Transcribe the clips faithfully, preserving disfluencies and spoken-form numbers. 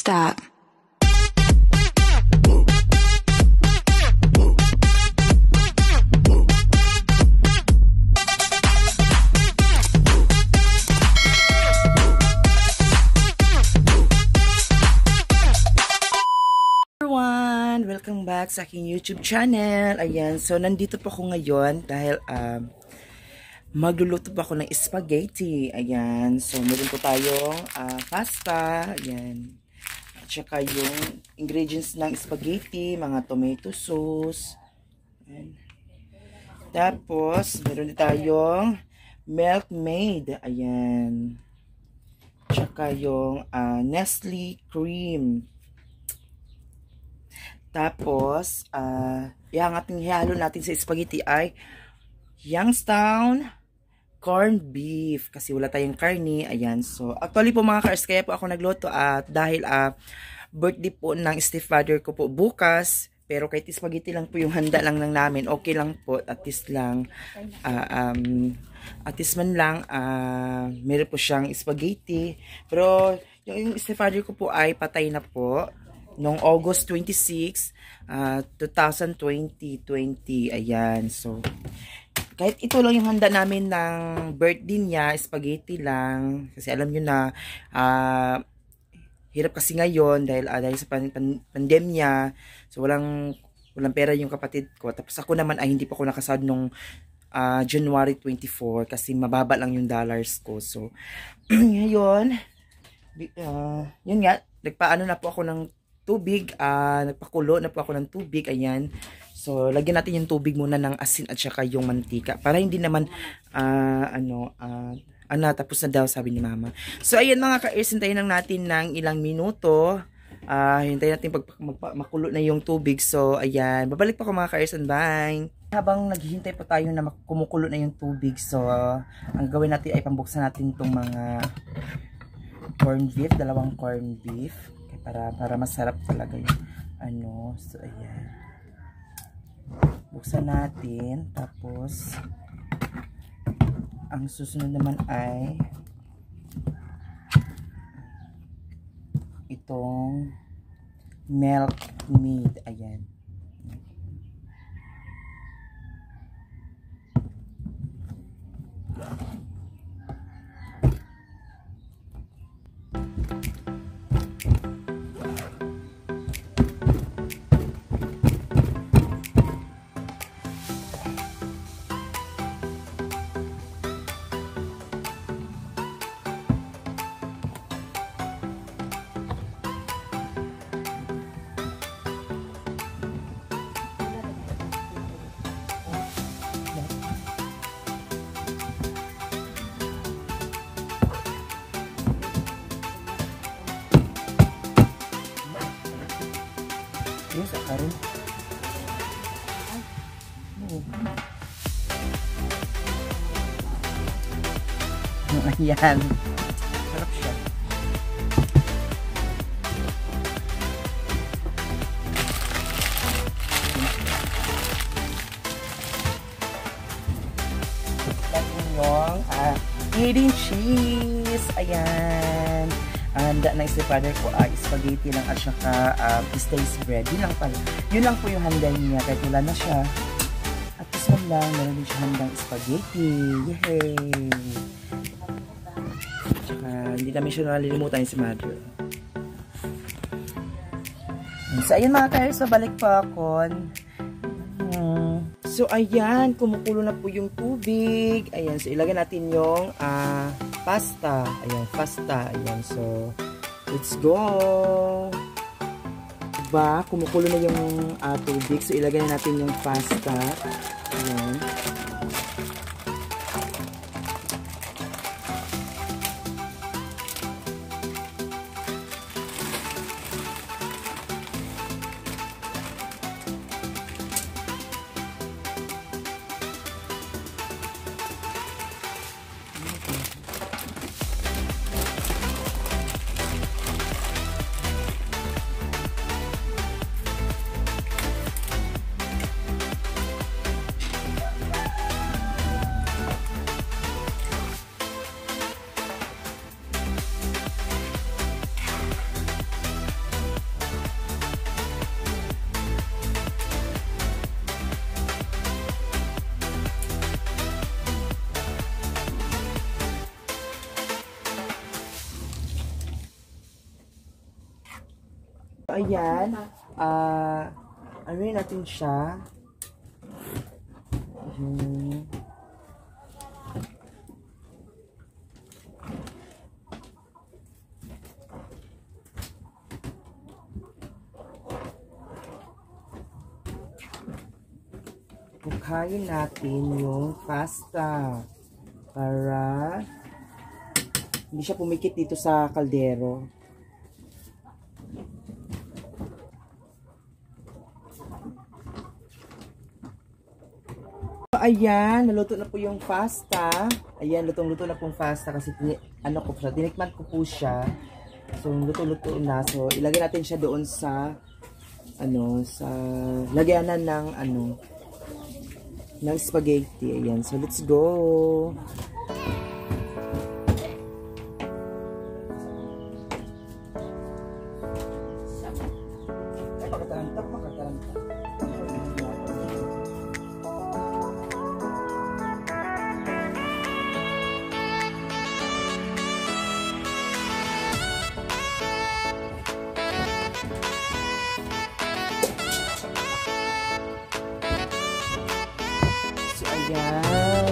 stop. Everyone, welcome back sa aking YouTube channel. Ayan, so nandito po ako ngayon dahil um, magluluto po ako ng spaghetti. Ayan, so meron po tayong uh, pasta. Ayan, at saka yung ingredients ng spaghetti, mga tomato sauce. Ayan. Tapos, meron din tayong milk maid. Ayan. At saka yung uh, Nestle cream. Tapos, uh, yung ating hihalo natin sa spaghetti ay Youngstown corned beef. Kasi wala tayong karne. Ayan. So, actually po mga ka-ers, kaya po ako nagluto at dahil uh, birthday po ng stepfather ko po bukas. Pero kahit spaghetti lang po yung handa lang lang namin. Okay lang po. At least lang, uh, um, at least man lang, uh, meron po siyang spaghetti. Pero, yung, yung stepfather ko po ay patay na po. Noong August twenty-sixth, uh, twenty twenty. Ayan. So, kahit ito lang yung handa namin ng birthday niya, spaghetti lang. Kasi alam nyo na, uh, hirap kasi ngayon dahil, uh, dahil sa pan pan pandemya. So, walang, walang pera yung kapatid ko. Tapos ako naman ay hindi pa ako nakasad nung uh, January twenty-fourth kasi mababa lang yung dollars ko. So, ngayon, uh, yun nga, nagpaano na po ako ng tubig, uh, nagpakulo na po ako ng tubig, ayan. So, lagyan natin yung tubig muna ng asin at saka yung mantika. Para hindi naman, uh, ano, uh, ano, tapos na daw, sabi ni mama. So, ayan mga ka-ears, hintayin lang natin ng ilang minuto. Uh, hintayin natin pag makulo na yung tubig. So, ayan. Babalik pa ako mga ka-ears, and bye. Habang naghihintay po tayo na kumukulo na yung tubig, so, uh, ang gawin natin ay pambuksan natin itong mga corned beef, dalawang corned beef. Para, para masarap talaga yung ano. So, ayan. Buksan natin. Tapos, ang susunod naman ay itong milk maid. Ayan. Yes, akarin. Oh. Ayan. Sarap siya. Tapos yung uh, eating cheese. Ayan. Handa ng stepfather ko ay spaghetti lang at saka uh, stays bread. Yun lang pala. Yun lang po yung handa niya. Kahit wala na siya. At this one lang, meron din siya handang spaghetti. Yay! Tsaka, hindi namin siya nalilimutan si mother. So, ayun mga ka-ears, balik pa ako. Hmm. So, ayan, kumukulo na po yung tubig. Ayan, so ilagay natin yung ah, uh, pasta. Ayan, pasta. Ayan, so, let's go. Diba? Kumukulo na yung uh, tubig. So, ilagay na natin yung pasta. Ayan. Ayan, ah, uh, ano yun natin siya? Hmm. Bukayin natin yung pasta para hindi siya pumikit dito sa kaldero. Ayan, naluto na po yung pasta. Ayan, lutong-luto na pong pasta kasi ano ko siya, tinikman ko po siya. So, luto-luto na. So, ilagay natin siya doon sa ano, sa lagyanan ng ano, ng spaghetti. Ayan, so let's go. Ay, pagkatarantak, pagkatarantak. Ayan.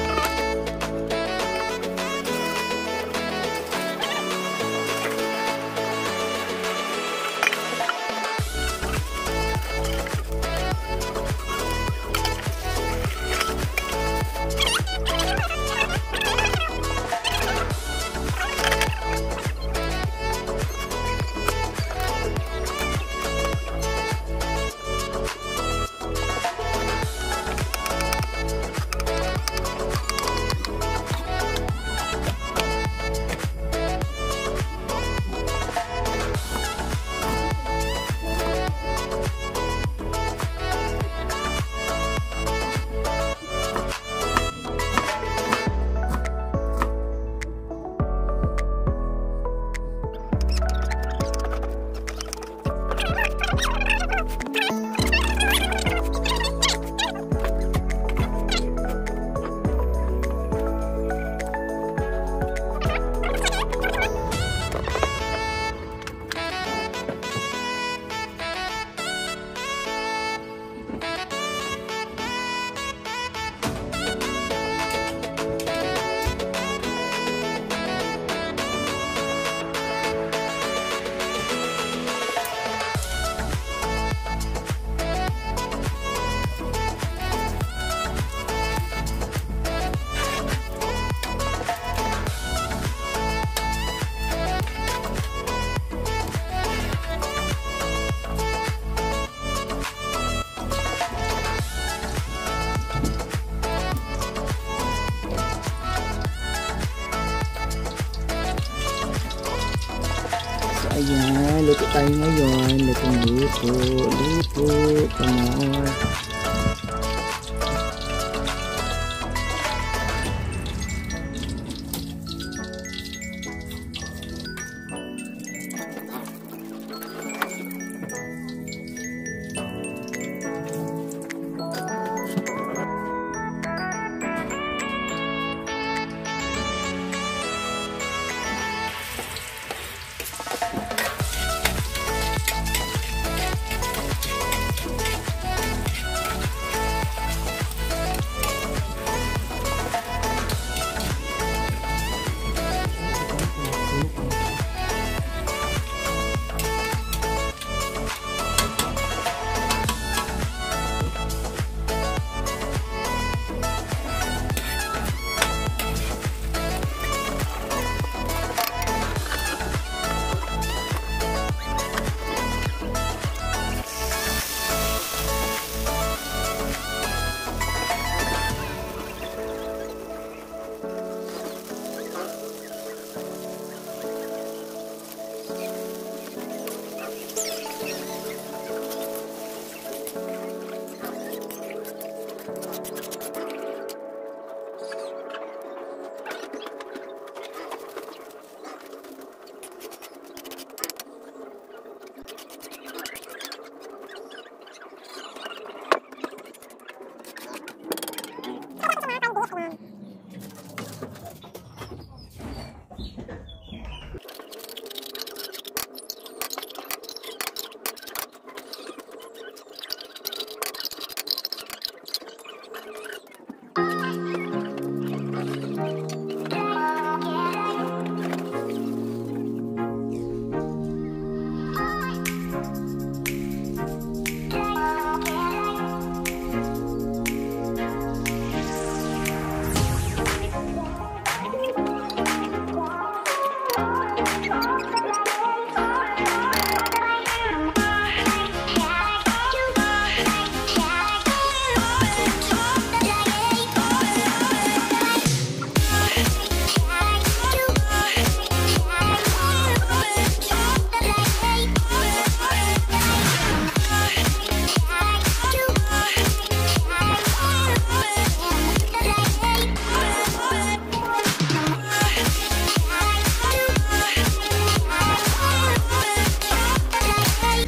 Ayan, luto tayo ngayon. Lutong luto, luto, come on.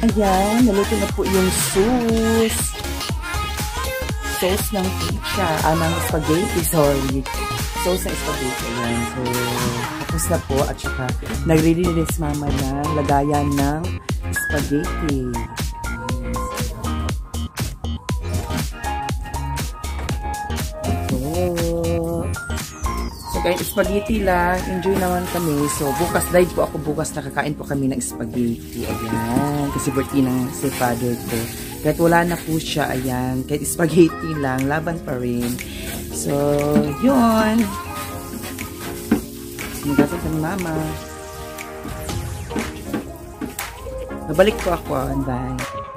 Ayan, naluto na po yung sauce. Sauce ng pizza. Ah, ng spaghetti, sorry. Sauce ng spaghetti. Ayan. So, tapos na po. At saka, nagre-release mama ng lagayan ng spaghetti. Kahit spaghetti lang, enjoy naman kami. So, bukas, live po ako bukas, nakakain po kami ng spaghetti. Ayan, kasi birthday ng si father ko. Kahit wala na po siya, ayan, kahit spaghetti lang, laban pa rin. So, yun. Sinigasan sa mama. Nabalik po ako, bye.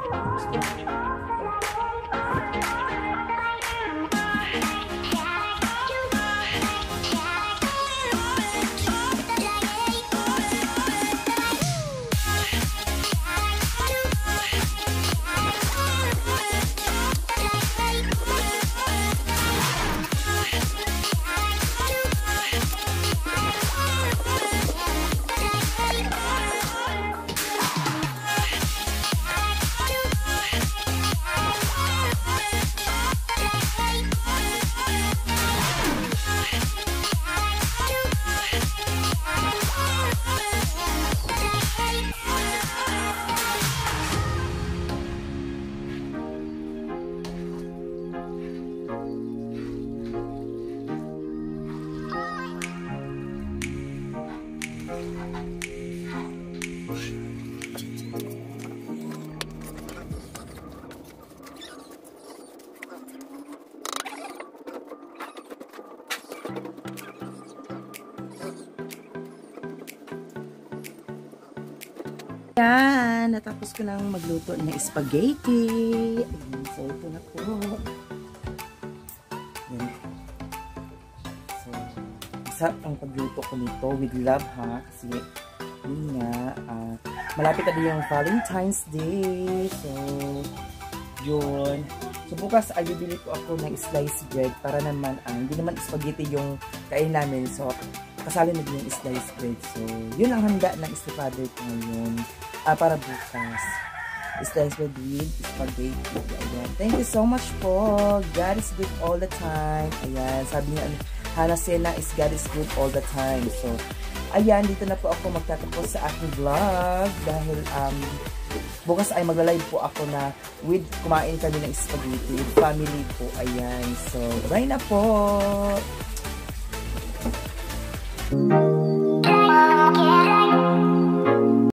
Ayan, natapos ko nang magluto ng spaghetti. Ayan, so ito na po. Ayan. So, isa ang pagluto ko nito with love ha. Kasi, yun nga, uh, malapit na din yung Valentine's Day. So, yun. So, bukas ay bibili po ako ng sliced bread para naman, uh, hindi naman spaghetti yung kain namin. So, kasali na din yung sliced bread. So, yun ang handa ng stepfather ko ngayon. Ah, para bukas. Sliced bread with spaghetti. Ayan. Thank you so much po. God is good all the time. Ayan. Sabi niya, Hannah Sena is God is good all the time. So, ayan. Dito na po ako magtatapos sa aking vlog. Dahil, um, bukas ay magla-live po ako na with kumain kami ng spaghetti with family po. Ayan. So, bye na po.